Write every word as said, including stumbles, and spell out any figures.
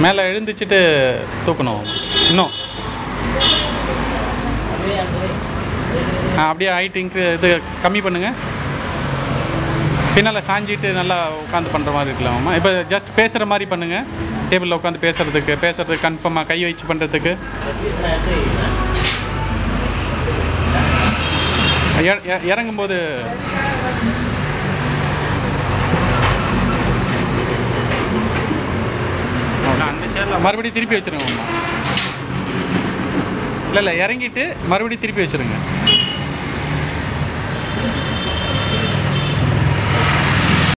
மேலே எழுந்திரிச்சிட்டு தூக்கணும். இன்னும் ஆ அப்படியே ஹைட்டிங்க்கு இது கம்மி பண்ணுங்கள். பின்னால் சாஞ்சிட்டு நல்லா உட்காந்து பண்ணுற மாதிரி இருக்கலாமா? இப்போ ஜஸ்ட் பேசுகிற மாதிரி பண்ணுங்கள். டேபிளில் உட்காந்து பேசுகிறதுக்கு பேசுகிறதுக்கு கன்ஃபார்மாக கை வச்சு பண்ணுறதுக்கு. இறங்கும்போது அந்த சேரில் மறுபடியும் திருப்பி வச்சுருங்க. இல்லை இல்லை இறங்கிட்டு மறுபடியும் திருப்பி வச்சுருங்க.